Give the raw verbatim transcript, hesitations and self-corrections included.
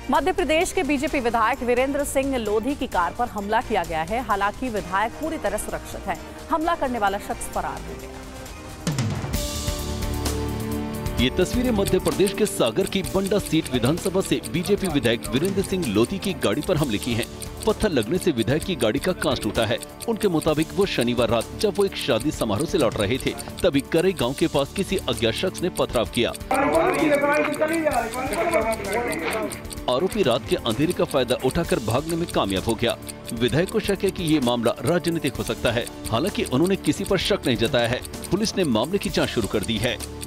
मध्य प्रदेश के बीजेपी विधायक वीरेंद्र सिंह लोधी की कार पर हमला किया गया है। हालांकि विधायक पूरी तरह सुरक्षित है। हमला करने वाला शख्स फरार हो गया। ये तस्वीरें मध्य प्रदेश के सागर की बंडा सीट विधानसभा से बीजेपी विधायक वीरेंद्र सिंह लोधी की गाड़ी पर हमले की हैं। पत्थर लगने से विधायक की गाड़ी का कांच टूटा है। उनके मुताबिक वो शनिवार रात जब वो एक शादी समारोह से लौट रहे थे, तभी करे गांव के पास किसी अज्ञात शख्स ने पथराव किया। आरोपी रात के अंधेरे का फायदा उठाकर भागने में कामयाब हो गया। विधायक को शक है कि ये मामला राजनीतिक हो सकता है। हालांकि उन्होंने किसी पर शक नहीं जताया है। पुलिस ने मामले की जांच शुरू कर दी है।